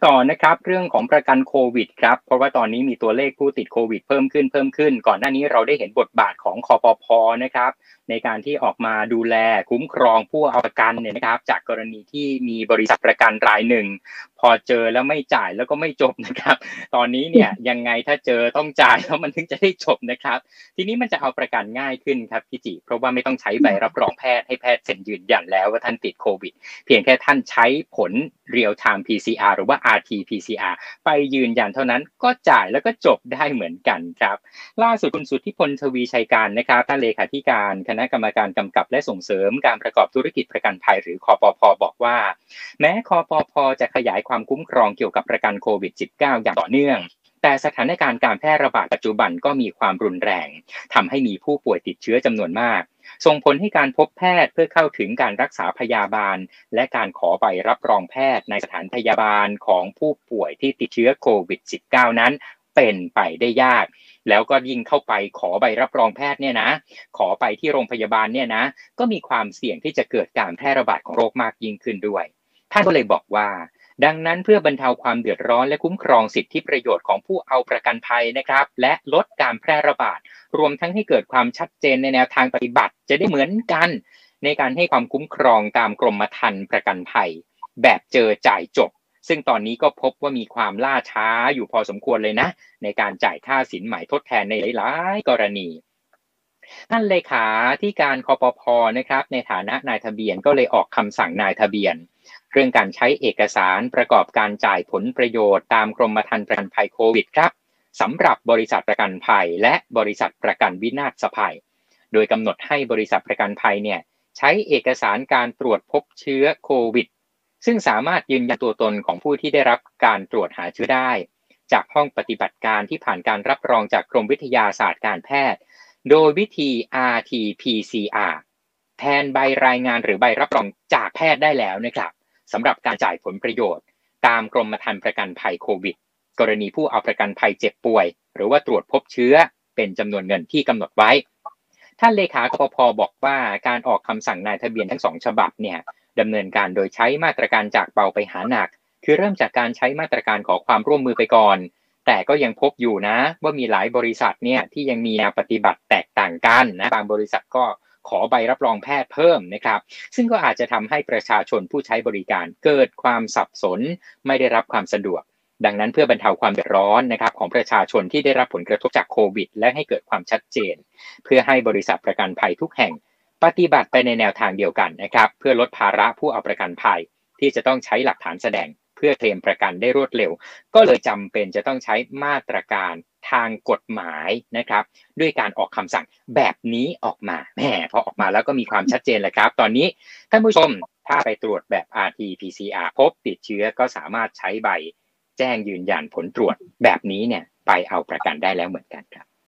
ต่อนะครับเรื่องของประกันโควิดครับเพราะว่าตอนนี้มีตัวเลขผู้ติดโควิดเพิ่มขึ้นก่อนหน้านี้เราได้เห็นบทบาทของคปภนะครับในการที่ออกมาดูแลคุ้มครองผู้เอาประกันเนี่ยนะครับจากกรณีที่มีบริษัทประกันรายหนึ่งพอเจอแล้วไม่จ่ายแล้วก็ไม่จบนะครับตอนนี้เนี่ยยังไงถ้าเจอต้องจ่ายแล้วมันถึงจะได้จบนะครับทีนี้มันจะเอาประกันง่ายขึ้นครับพี่จิเพราะว่าไม่ต้องใช้ใบรับรองแพทย์ให้แพทย์เซ็นยืนยันแล้วว่าท่านติดโควิด เพียงแค่ท่านใช้ผล real time PCR หรือว่า RT-PCR ไปยืนยันเท่านั้นก็จ่ายแล้วก็จบได้เหมือนกันครับล่าสุดคุณสุทธิพลทวีชัยการนะครับท่านเลขาธิการคณะกรรมการกำกับและส่งเสริมการประกอบธุรกิจประกันภัยหรือคปภบอกว่าแม้คปภจะขยายความคุ้มครองเกี่ยวกับประกันโควิด -19 อย่างต่อเนื่องแต่สถานการณ์การแพร่ระบาดปัจจุบันก็มีความรุนแรงทำให้มีผู้ป่วยติดเชื้อจำนวนมากส่งผลให้การพบแพทย์เพื่อเข้าถึงการรักษาพยาบาลและการขอใบรับรองแพทย์ในสถานพยาบาลของผู้ป่วยที่ติดเชื้อโควิด -19 นั้นเป็นไปได้ยากแล้วก็ยิ่งเข้าไปขอใบรับรองแพทย์เนี่ยนะขอไปที่โรงพยาบาลเนี่ยนะก็มีความเสี่ยงที่จะเกิดการแพร่ระบาดของโรคมากยิ่งขึ้นด้วยท่านก็เลยบอกว่าดังนั้นเพื่อบรรเทาความเดือดร้อนและคุ้มครองสิทธิประโยชน์ของผู้เอาประกันภัยนะครับและลดการแพร่ระบาดรวมทั้งให้เกิดความชัดเจนในแนวทางปฏิบัติจะได้เหมือนกันในการให้ความคุ้มครองตามกรมธรรม์ประกันภัยแบบเจอจ่ายจบซึ่งตอนนี้ก็พบว่ามีความล่าช้าอยู่พอสมควรเลยนะในการจ่ายค่าสินไหมทดแทนในหลายๆกรณีท่านเลขาที่การคปภนะครับในฐานะนายทะเบียนก็เลยออกคำสั่งนายทะเบียนเรื่องการใช้เอกสารประกอบการจ่ายผลประโยชน์ตามกรมธรรม์ประกันภัยโควิดครับสำหรับบริษัทประกันภัยและบริษัทประกันวินาศภัยโดยกำหนดให้บริษัทประกันภัยเนี่ยใช้เอกสารการตรวจพบเชื้อโควิดซึ่งสามารถยืนยันตัวตนของผู้ที่ได้รับการตรวจหาเชื้อได้จากห้องปฏิบัติการที่ผ่านการรับรองจากกรมวิทยาศาสตร์การแพทย์โดยวิธี RT-PCR แทนใบรายงานหรือใบรับรองจากแพทย์ได้แล้วนะครับสำหรับการจ่ายผลประโยชน์ตามกรมธรรม์ประกันภัยโควิดกรณีผู้เอาประกันภัยเจ็บป่วยหรือว่าตรวจพบเชื้อเป็นจำนวนเงินที่กำหนดไว้ท่านเลขาคปภบอกว่าการออกคำสั่งนายทะเบียนทั้งสองฉบับเนี่ยดำเนินการโดยใช้มาตรการจากเบาไปหาหนักคือเริ่มจากการใช้มาตรการขอความร่วมมือไปก่อนแต่ก็ยังพบอยู่นะว่ามีหลายบริษัทเนี่ยที่ยังมีแนวปฏิบัติแตกต่างกันนะบางบริษัทก็ขอใบรับรองแพทย์เพิ่มนะครับซึ่งก็อาจจะทำให้ประชาชนผู้ใช้บริการเกิดความสับสนไม่ได้รับความสะดวกดังนั้นเพื่อบรรเทาความเดือดร้อนนะครับของประชาชนที่ได้รับผลกระทบจากโควิดและให้เกิดความชัดเจนเพื่อให้บริษัทประกันภัยทุกแห่งปฏิบัติไปในแนวทางเดียวกันนะครับเพื่อลดภาระผู้เอาประกันภัยที่จะต้องใช้หลักฐานแสดงเพื่อเคลมประกันได้รวดเร็วก็เลยจำเป็นจะต้องใช้มาตรการทางกฎหมายนะครับด้วยการออกคำสั่งแบบนี้ออกมาแหมพอออกมาแล้วก็มีความชัดเจนเลยครับตอนนี้ท่านผู้ชมถ้าไปตรวจแบบ RT-PCR พบติดเชื้อก็สามารถใช้ใบแจ้งยืนยันผลตรวจแบบนี้เนี่ยไปเอาประกันได้แล้วเหมือนกันครับ